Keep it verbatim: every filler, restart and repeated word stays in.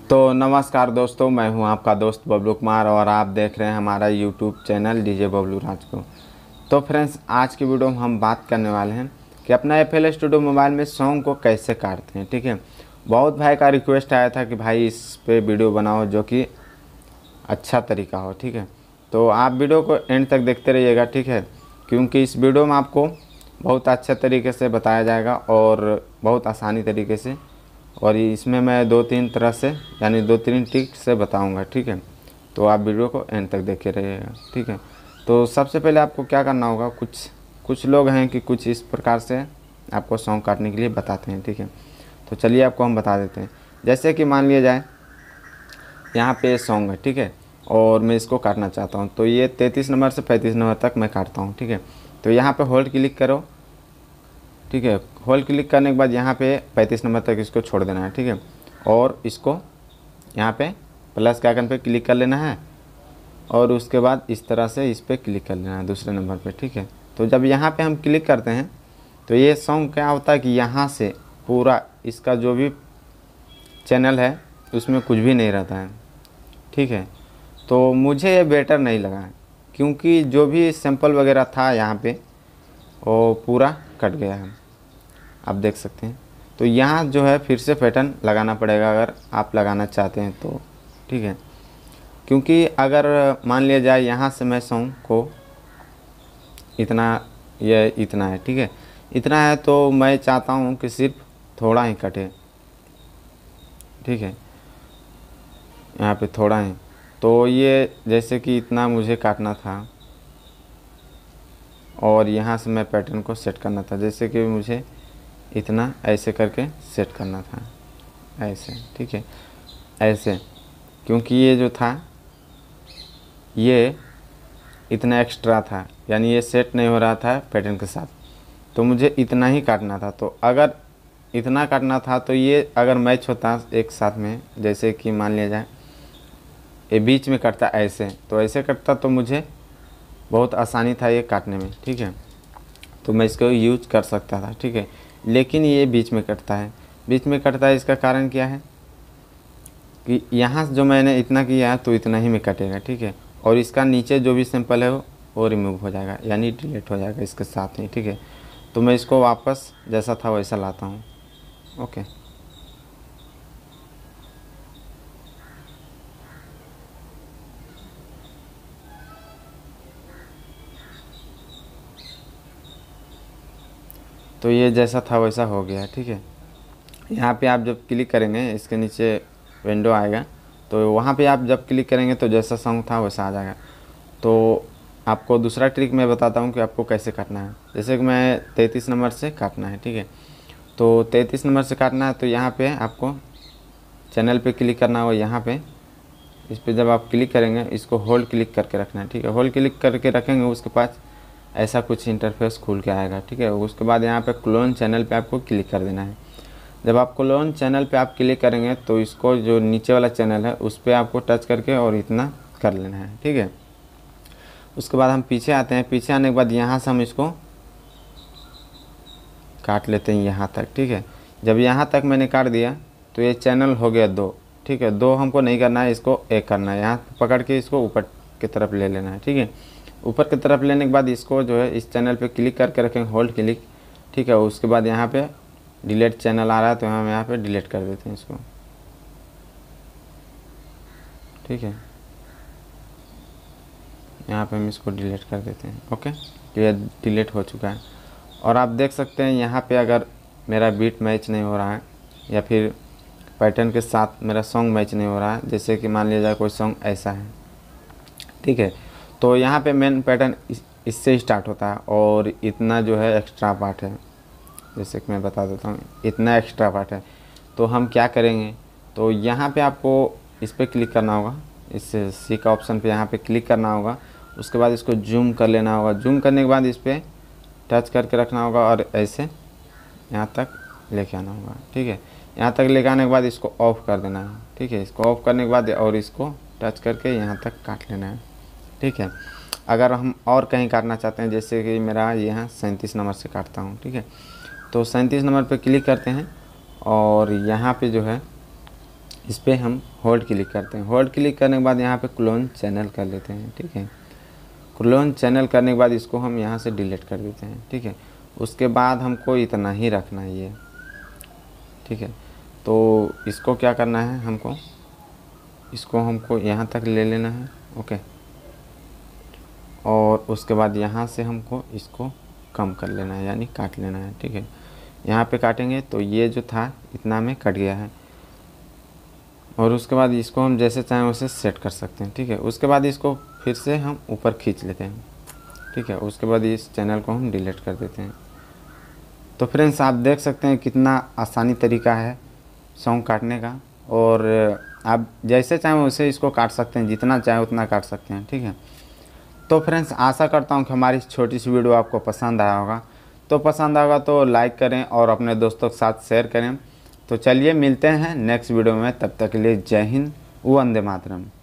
तो नमस्कार दोस्तों, मैं हूं आपका दोस्त बबलू कुमार और आप देख रहे हैं हमारा YouTube channel DJ Babloo Raj को। तो फ्रेंड्स, आज की वीडियो में हम बात करने वाले हैं कि अपना एफ एल स्टूडियो मोबाइल में सॉन्ग को कैसे काटते हैं। ठीक है, बहुत भाई का रिक्वेस्ट आया था कि भाई इस पे वीडियो बनाओ जो कि अच्छा तरीका हो। ठीक है, तो आप वीडियो को एंड तक देखते रहिएगा। ठीक है, क्योंकि इस वीडियो में आपको बहुत अच्छे तरीके से बताया जाएगा और बहुत आसानी तरीके से, और इसमें मैं दो तीन तरह से यानी दो तीन ट्रिक से बताऊंगा। ठीक है, तो आप वीडियो को एंड तक देखे रहिएगा। ठीक है, तो सबसे पहले आपको क्या करना होगा, कुछ कुछ लोग हैं कि कुछ इस प्रकार से आपको सॉन्ग काटने के लिए बताते हैं। ठीक है, तो चलिए आपको हम बता देते हैं। जैसे कि मान लिया जाए यहाँ पे सॉन्ग है, ठीक है, और मैं इसको काटना चाहता हूँ, तो ये तैंतीस नंबर से पैंतीस नंबर तक मैं काटता हूँ। ठीक है, तो यहाँ पे होल्ड क्लिक करो। ठीक है, होल्ड क्लिक करने के बाद यहाँ पे पैंतीस नंबर तक इसको छोड़ देना है। ठीक है, और इसको यहाँ पे प्लस के आइकन पे क्लिक कर लेना है और उसके बाद इस तरह से इस पर क्लिक कर लेना है दूसरे नंबर पे। ठीक है, तो जब यहाँ पे हम क्लिक करते हैं तो ये सॉन्ग क्या होता है कि यहाँ से पूरा इसका जो भी चैनल है उसमें कुछ भी नहीं रहता है। ठीक है, तो मुझे ये बेटर नहीं लगा है, क्योंकि जो भी सैंपल वगैरह था यहाँ पे वो पूरा कट गया है, आप देख सकते हैं। तो यहाँ जो है फिर से पैटर्न लगाना पड़ेगा अगर आप लगाना चाहते हैं तो। ठीक है, क्योंकि अगर मान लिया जाए यहाँ से मैं सॉन्ग को इतना, ये इतना है, ठीक है, इतना है, तो मैं चाहता हूँ कि सिर्फ थोड़ा ही कटे। ठीक है, यहाँ पे थोड़ा ही, तो ये जैसे कि इतना मुझे काटना था और यहाँ से मैं पैटर्न को सेट करना था, जैसे कि मुझे इतना ऐसे करके सेट करना था, ऐसे। ठीक है, ऐसे, क्योंकि ये जो था ये इतना एक्स्ट्रा था, यानी ये सेट नहीं हो रहा था पैटर्न के साथ, तो मुझे इतना ही काटना था। तो अगर इतना काटना था तो ये अगर मैच होता एक साथ में, जैसे कि मान लिया जाए ये बीच में कटता ऐसे, तो ऐसे कटता तो मुझे बहुत आसानी था ये काटने में। ठीक है, तो मैं इसको यूज कर सकता था। ठीक है, लेकिन ये बीच में कटता है, बीच में कटता है, इसका कारण क्या है कि यहाँ जो मैंने इतना किया है तो इतना ही में कटेगा। ठीक है, और इसका नीचे जो भी सैंपल है वो वो रिमूव हो जाएगा, यानी डिलीट हो जाएगा इसके साथ ही। ठीक है, तो मैं इसको वापस जैसा था वैसा लाता हूँ। ओके, तो ये जैसा था वैसा हो गया। ठीक है, यहाँ पे आप जब क्लिक करेंगे इसके नीचे विंडो आएगा, तो वहाँ पे आप जब क्लिक करेंगे तो जैसा सॉन्ग था वैसा आ जाएगा। तो आपको दूसरा ट्रिक मैं बताता हूँ कि आपको कैसे काटना है। जैसे कि मैं तैंतीस नंबर से काटना है। ठीक है, तो तैंतीस नंबर से काटना है, तो यहाँ पे आपको चैनल पे क्लिक करना होगा। यहाँ पे इस पर जब आप क्लिक करेंगे इसको होल्ड क्लिक करके रखना है। ठीक है, होल्ड क्लिक करके रखेंगे, उसके पास ऐसा कुछ इंटरफेस खुल के आएगा। ठीक है, उसके बाद यहाँ पे क्लोन चैनल पे आपको क्लिक कर देना है। जब आप क्लोन चैनल पे आप क्लिक करेंगे तो इसको जो नीचे वाला चैनल है उस पर आपको टच करके और इतना कर लेना है। ठीक है, उसके बाद हम पीछे आते हैं। पीछे आने के बाद यहाँ से हम इसको काट लेते हैं यहाँ तक। ठीक है, जब यहाँ तक मैंने काट दिया तो ये चैनल हो गया दो। ठीक है, दो हमको नहीं करना है, इसको एक करना है। यहाँ पकड़ के इसको ऊपर की तरफ ले लेना है। ठीक है, ऊपर की तरफ लेने के बाद इसको जो है इस चैनल पे क्लिक करके रखेंगे, होल्ड क्लिक। ठीक है, उसके बाद यहाँ पे डिलीट चैनल आ रहा है तो हम यहाँ पे डिलीट कर देते हैं इसको। ठीक है, यहाँ पे हम इसको डिलीट कर देते हैं। ओके, तो ये डिलीट हो चुका है। और आप देख सकते हैं यहाँ पे अगर मेरा बीट मैच नहीं हो रहा है या फिर पैटर्न के साथ मेरा सॉन्ग मैच नहीं हो रहा है, जैसे कि मान लिया जाए कोई सॉन्ग ऐसा है। ठीक है, तो यहाँ पे मेन पैटर्न इस, इससे स्टार्ट होता है और इतना जो है एक्स्ट्रा पार्ट है। जैसे कि मैं बता देता हूँ, इतना एक्स्ट्रा पार्ट है। तो हम क्या करेंगे, तो यहाँ पे आपको इस पर क्लिक करना होगा, इस सी का ऑप्शन पे यहाँ पे क्लिक करना होगा। उसके बाद इसको जूम कर लेना होगा। जूम करने के बाद इस पर टच करके रखना होगा और ऐसे यहाँ तक लेके आना होगा। ठीक है, यहाँ तक लेके आने के बाद इसको ऑफ़ कर देना है। ठीक है, इसको ऑफ़ करने के बाद और इसको टच करके यहाँ तक काट लेना है। ठीक है, अगर हम और कहीं काटना चाहते हैं, जैसे कि मेरा यहाँ सैंतीस नंबर से काटता हूँ। ठीक है, तो सैंतीस नंबर पे क्लिक करते हैं और यहाँ पे जो है इस पर हम होल्ड क्लिक करते हैं। होल्ड क्लिक करने के बाद यहाँ पे क्लोन चैनल कर लेते हैं, ठीक है। क्लोन चैनल करने के बाद इसको हम यहाँ से डिलीट कर देते हैं, ठीक है। उसके बाद हमको इतना ही रखना है ये, ठीक है। तो इसको क्या करना है, हमको इसको हमको यहाँ तक ले लेना है, ओके। और उसके बाद यहाँ से हमको इसको कम कर लेना है, यानी काट लेना है, ठीक है। यहाँ पे काटेंगे तो ये जो था इतना में कट गया है। और उसके बाद इसको हम जैसे चाहें वैसे सेट कर सकते हैं, ठीक है। उसके बाद इसको फिर से हम ऊपर खींच लेते हैं, ठीक है। उसके बाद इस चैनल को हम डिलीट कर देते हैं। तो फ्रेंड्स आप देख सकते हैं कितना आसानी तरीका है सॉन्ग काटने का। और आप जैसे चाहें वैसे इसको काट सकते हैं, जितना चाहें उतना काट सकते हैं, ठीक है। तो फ्रेंड्स आशा करता हूँ कि हमारी छोटी सी वीडियो आपको पसंद आया होगा। तो पसंद आएगा तो लाइक करें और अपने दोस्तों के साथ शेयर करें। तो चलिए मिलते हैं नेक्स्ट वीडियो में, तब तक के लिए जय हिंद, वंदे मातरम।